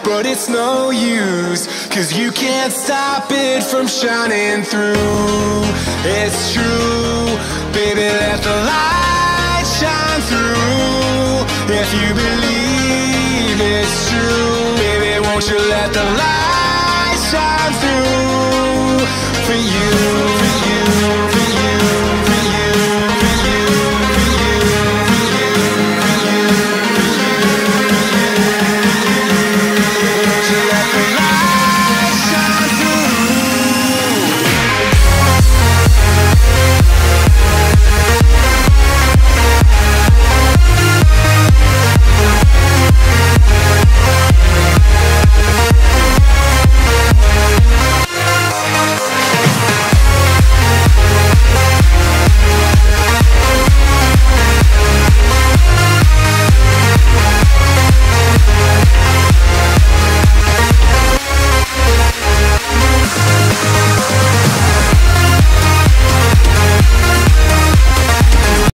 but it's no use, 'cause you can't stop it from shining through. It's true, baby, let the light shine through. If you believe it's true, baby, won't you let the light shine through for you?